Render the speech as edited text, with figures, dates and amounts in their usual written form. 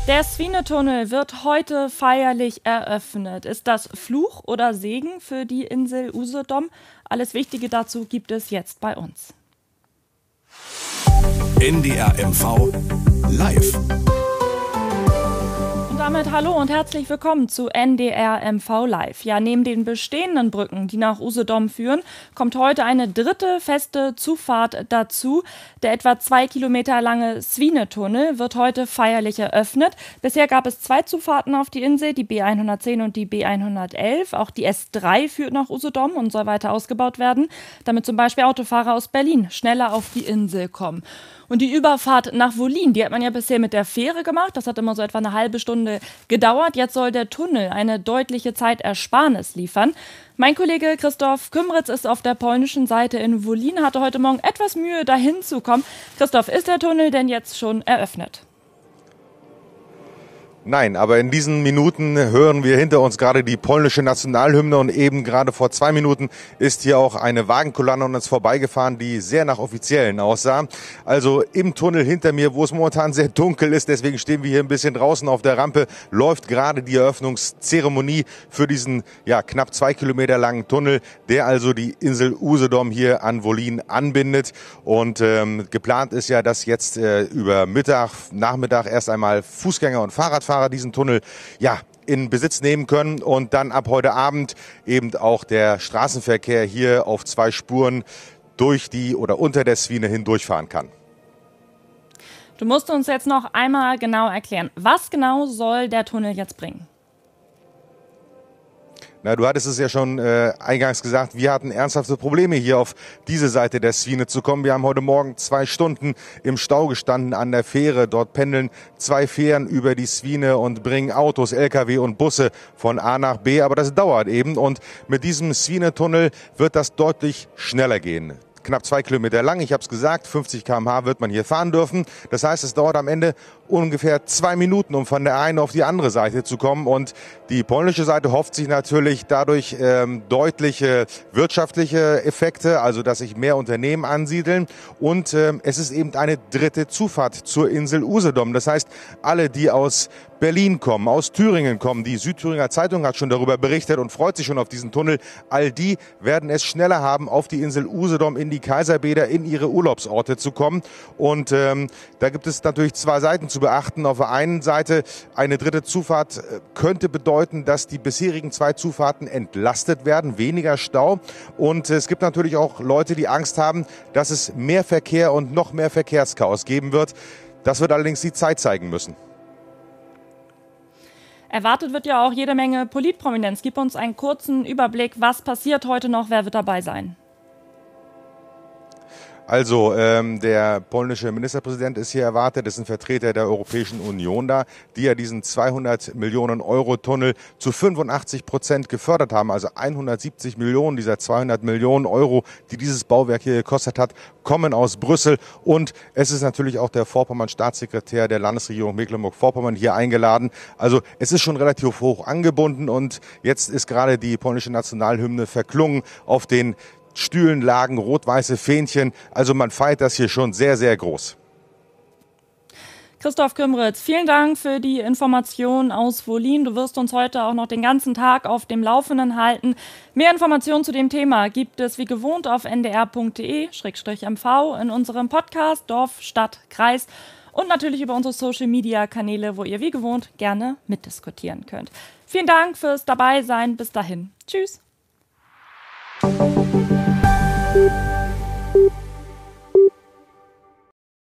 Der Svinetunnel wird heute feierlich eröffnet. Ist das Fluch oder Segen für die Insel Usedom? Alles Wichtige dazu gibt es jetzt bei uns. NDR MV live. Und damit hallo und herzlich willkommen zu NDR MV Live. Ja, neben den bestehenden Brücken, die nach Usedom führen, kommt heute eine dritte feste Zufahrt dazu. Der etwa 2 Kilometer lange Svinetunnel wird heute feierlich eröffnet. Bisher gab es 2 Zufahrten auf die Insel, die B110 und die B111. Auch die S3 führt nach Usedom und soll weiter ausgebaut werden, damit zum Beispiel Autofahrer aus Berlin schneller auf die Insel kommen. Und die Überfahrt nach Wollin, die hat man ja bisher mit der Fähre gemacht. Das hat immer so etwa eine halbe Stunde gedauert. Jetzt soll der Tunnel eine deutliche Zeitersparnis liefern. Mein Kollege Christoph Kümritz ist auf der polnischen Seite in Wollin, hatte heute Morgen etwas Mühe, dahin zu kommen. Christoph, ist der Tunnel denn jetzt schon eröffnet? Nein, aber in diesen Minuten hören wir hinter uns gerade die polnische Nationalhymne und eben gerade vor 2 Minuten ist hier auch eine Wagenkolonne an uns vorbeigefahren, die sehr nach Offiziellen aussah. Also im Tunnel hinter mir, wo es momentan sehr dunkel ist, deswegen stehen wir hier ein bisschen draußen auf der Rampe, läuft gerade die Eröffnungszeremonie für diesen knapp 2 Kilometer langen Tunnel, der also die Insel Usedom hier an Wollin anbindet. Und geplant ist ja, dass jetzt über Nachmittag erst einmal Fußgänger und Fahrradfahrer diesen Tunnel in Besitz nehmen können und dann ab heute Abend eben auch der Straßenverkehr hier auf 2 Spuren durch die oder unter der Svine hindurchfahren kann. Du musst uns jetzt noch einmal genau erklären, was genau soll der Tunnel jetzt bringen? Na, du hattest es ja schon eingangs gesagt, wir hatten ernsthafte Probleme hier auf diese Seite der Svine zu kommen. Wir haben heute Morgen 2 Stunden im Stau gestanden an der Fähre. Dort pendeln 2 Fähren über die Svine und bringen Autos, LKW und Busse von A nach B. Aber das dauert eben und mit diesem Svinetunnel wird das deutlich schneller gehen. Knapp 2 Kilometer lang, ich habe es gesagt, 50 km/h wird man hier fahren dürfen. Das heißt, es dauert am Ende ungefähr 2 Minuten, um von der einen auf die andere Seite zu kommen. Und die polnische Seite hofft sich natürlich dadurch deutliche wirtschaftliche Effekte, also dass sich mehr Unternehmen ansiedeln. Und es ist eben eine dritte Zufahrt zur Insel Usedom. Das heißt, alle, die aus Berlin kommen, aus Thüringen kommen, die Südthüringer Zeitung hat schon darüber berichtet und freut sich schon auf diesen Tunnel. All die werden es schneller haben, auf die Insel Usedom, in die Kaiserbäder, in ihre Urlaubsorte zu kommen. Und da gibt es natürlich 2 Seiten zu beachten. Auf der einen Seite eine dritte Zufahrt könnte bedeuten, dass die bisherigen 2 Zufahrten entlastet werden, weniger Stau. Und es gibt natürlich auch Leute, die Angst haben, dass es mehr Verkehr und noch mehr Verkehrschaos geben wird. Das wird allerdings die Zeit zeigen müssen. Erwartet wird ja auch jede Menge Politprominenz. Gib uns einen kurzen Überblick, was passiert heute noch, wer wird dabei sein? Also der polnische Ministerpräsident ist hier erwartet, es sind Vertreter der Europäischen Union da, die ja diesen 200 Millionen Euro Tunnel zu 85% gefördert haben. Also 170 Millionen dieser 200 Millionen Euro, die dieses Bauwerk hier gekostet hat, kommen aus Brüssel. Und es ist natürlich auch der Vorpommern-Staatssekretär der Landesregierung Mecklenburg-Vorpommern hier eingeladen. Also es ist schon relativ hoch angebunden und jetzt ist gerade die polnische Nationalhymne verklungen. Auf den Stühlen lagen rot-weiße Fähnchen. Also man feiert das hier schon sehr, sehr groß. Christoph Kümritz, vielen Dank für die Informationen aus Wollin. Du wirst uns heute auch noch den ganzen Tag auf dem Laufenden halten. Mehr Informationen zu dem Thema gibt es wie gewohnt auf ndr.de/mv in unserem Podcast Dorf, Stadt, Kreis und natürlich über unsere Social-Media-Kanäle, wo ihr wie gewohnt gerne mitdiskutieren könnt. Vielen Dank fürs Dabeisein. Bis dahin. Tschüss.